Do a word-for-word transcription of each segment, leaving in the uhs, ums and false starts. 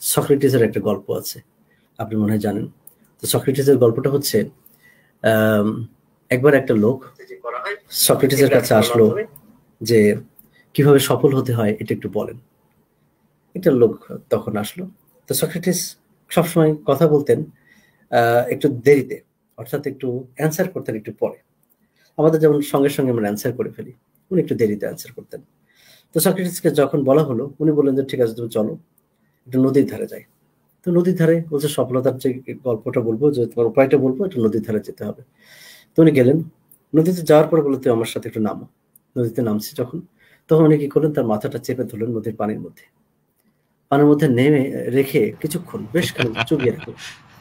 সক্রেটিসের একটা গল্প আছে, আপনি মনে হয় জানেন। তো সক্রেটিসের গল্পটা হচ্ছে একবার একটা লোক সক্রেটিসের কাছে আসলো যে কিভাবে সফল হতে হয় এটা একটু বলেন। একটা লোক তখন আসলো। তো সক্রেটিস সবসময় কথা বলতেন একটু দেরিতে, অর্থাৎ একটু অ্যান্সার করতেন একটু পরে। আমাদের যেমন সঙ্গে সঙ্গে আমরা অ্যান্সার করে ফেলি, উনি একটু দেরিতে অ্যান্সার করতেন। তো সক্রেটিসকে যখন বলা হলো, উনি বললেন যে ঠিক আছে তুমি চলো একটু নদীর ধারে যাই। তো নদীর ধারে বলছে সফলতার যে গল্পটা বলবো, যে তোমার উপায়টা বলবো, একটু নদীর ধারে যেতে হবে। তো উনি গেলেন, নদীতে যাওয়ার পরে বললো তুই আমার সাথে একটু নামো। নদীতে নামছি যখন, তখন উনি কি করলেন, তার মাথাটা চেপে ধরলেন নদীর পানির মধ্যে। পানির মধ্যে নেমে রেখে কিছুক্ষণ বেশ খানিক চুবিয়ে রাখলেন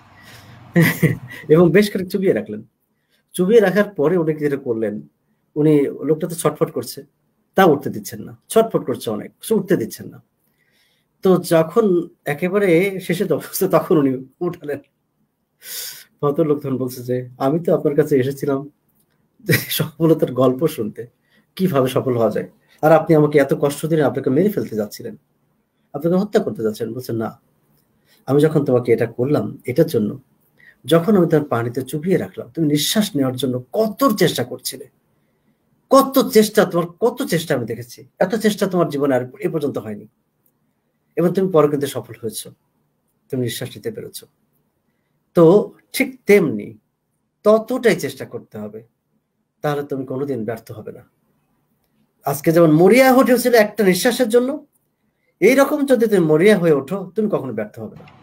এবং বেশ খানিক চুবিয়ে রাখলেন। চুবিয়ে রাখার পরে উনি যেটা করলেন, উনি লোকটা তো ছটফট করছে, তা উঠতে দিচ্ছেন না, ছটফট করছে অনেক, উঠতে দিচ্ছেন না। তো যখন একেবারে শেষে অবস্থা, তখন উনি উঠালেন। ভদ্রলোক তখন বলছে যে আমি তো আপনার কাছে এসেছিলাম সফলতার গল্প শুনতে, কিভাবে সফল হওয়া যায়, আর আপনি আমাকে এত কষ্ট দিয়ে আপনাকে মেরে ফেলতে যাচ্ছিলেন, আপনাকে হত্যা করতে যাচ্ছেন। বলছেন না, আমি যখন তোমাকে এটা করলাম এটার জন্য, যখন আমি তোমার পানিতে চুবিয়ে রাখলাম, তুমি নিঃশ্বাস নেওয়ার জন্য কত চেষ্টা করছিলে, কত চেষ্টা তোমার, কত চেষ্টা আমি দেখেছি, এত চেষ্টা তোমার জীবনে আর এ পর্যন্ত হয়নি, এবং তুমি পরে কিন্তু সফল হয়েছো, তুমি নিঃশ্বাস নিতে পেরেছো। তো ঠিক তেমনি ততটাই চেষ্টা করতে হবে, তাহলে তুমি কোনোদিন ব্যর্থ হবে না। আজকে যেমন মরিয়া হয়ে উঠেছিল একটা নিঃশ্বাসের জন্য, এইরকম যদি তুমি মরিয়া হয়ে ওঠো, তুমি কখনো ব্যর্থ হবে না।